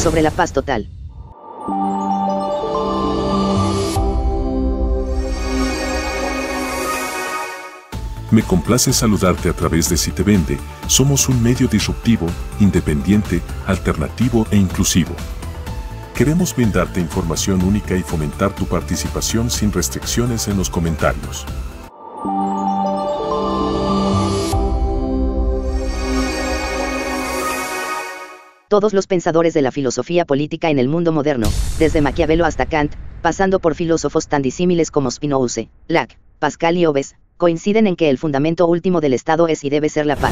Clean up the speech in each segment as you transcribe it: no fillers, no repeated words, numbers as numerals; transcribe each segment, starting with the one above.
sobre la paz total. Me complace saludarte a través de Si Te Vende. Somos un medio disruptivo, independiente, alternativo e inclusivo. Queremos brindarte información única y fomentar tu participación sin restricciones en los comentarios. Todos los pensadores de la filosofía política en el mundo moderno, desde Maquiavelo hasta Kant, pasando por filósofos tan disímiles como Spinoza, Locke, Pascal y Hobbes, coinciden en que el fundamento último del Estado es y debe ser la paz.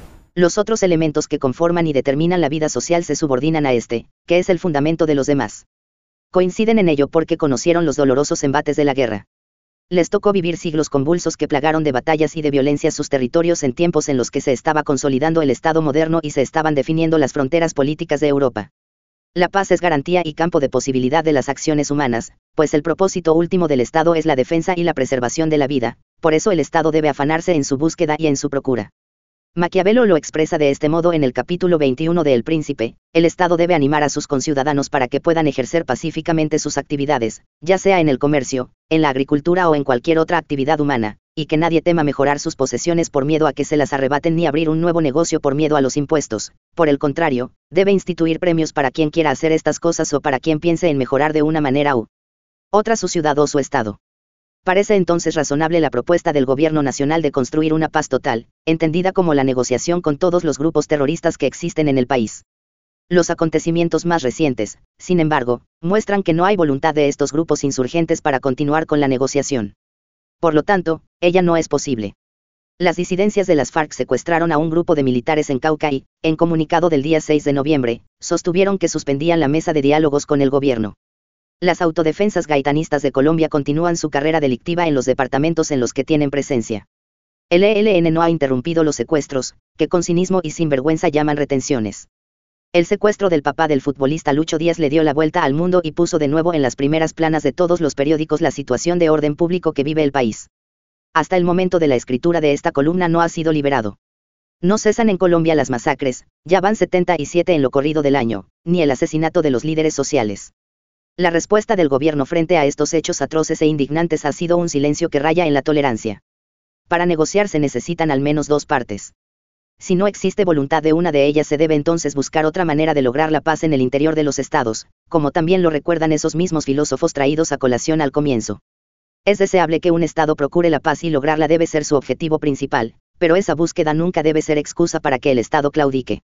Los otros elementos que conforman y determinan la vida social se subordinan a este, que es el fundamento de los demás. Coinciden en ello porque conocieron los dolorosos embates de la guerra. Les tocó vivir siglos convulsos que plagaron de batallas y de violencia sus territorios en tiempos en los que se estaba consolidando el Estado moderno y se estaban definiendo las fronteras políticas de Europa. La paz es garantía y campo de posibilidad de las acciones humanas, pues el propósito último del Estado es la defensa y la preservación de la vida, por eso el Estado debe afanarse en su búsqueda y en su procura. Maquiavelo lo expresa de este modo en el capítulo 21 de El Príncipe: el Estado debe animar a sus conciudadanos para que puedan ejercer pacíficamente sus actividades, ya sea en el comercio, en la agricultura o en cualquier otra actividad humana, y que nadie tema mejorar sus posesiones por miedo a que se las arrebaten ni abrir un nuevo negocio por miedo a los impuestos. Por el contrario, debe instituir premios para quien quiera hacer estas cosas o para quien piense en mejorar de una manera u otra su ciudad o su Estado. Parece entonces razonable la propuesta del Gobierno Nacional de construir una paz total, entendida como la negociación con todos los grupos terroristas que existen en el país. Los acontecimientos más recientes, sin embargo, muestran que no hay voluntad de estos grupos insurgentes para continuar con la negociación. Por lo tanto, ella no es posible. Las disidencias de las FARC secuestraron a un grupo de militares en Cauca y, en comunicado del día 6 de noviembre, sostuvieron que suspendían la mesa de diálogos con el gobierno. Las autodefensas gaitanistas de Colombia continúan su carrera delictiva en los departamentos en los que tienen presencia. El ELN no ha interrumpido los secuestros, que con cinismo y sinvergüenza llaman retenciones. El secuestro del papá del futbolista Lucho Díaz le dio la vuelta al mundo y puso de nuevo en las primeras planas de todos los periódicos la situación de orden público que vive el país. Hasta el momento de la escritura de esta columna no ha sido liberado. No cesan en Colombia las masacres, ya van 77 en lo corrido del año, ni el asesinato de los líderes sociales. La respuesta del gobierno frente a estos hechos atroces e indignantes ha sido un silencio que raya en la tolerancia. Para negociar se necesitan al menos dos partes. Si no existe voluntad de una de ellas, se debe entonces buscar otra manera de lograr la paz en el interior de los estados, como también lo recuerdan esos mismos filósofos traídos a colación al comienzo. Es deseable que un estado procure la paz y lograrla debe ser su objetivo principal, pero esa búsqueda nunca debe ser excusa para que el estado claudique.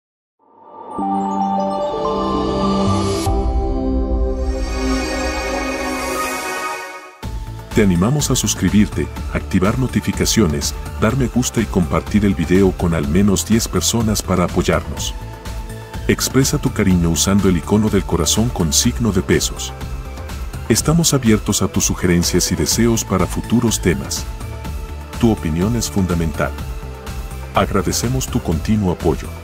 Te animamos a suscribirte, activar notificaciones, dar me gusta y compartir el video con al menos 10 personas para apoyarnos. Expresa tu cariño usando el icono del corazón con signo de pesos. Estamos abiertos a tus sugerencias y deseos para futuros temas. Tu opinión es fundamental. Agradecemos tu continuo apoyo.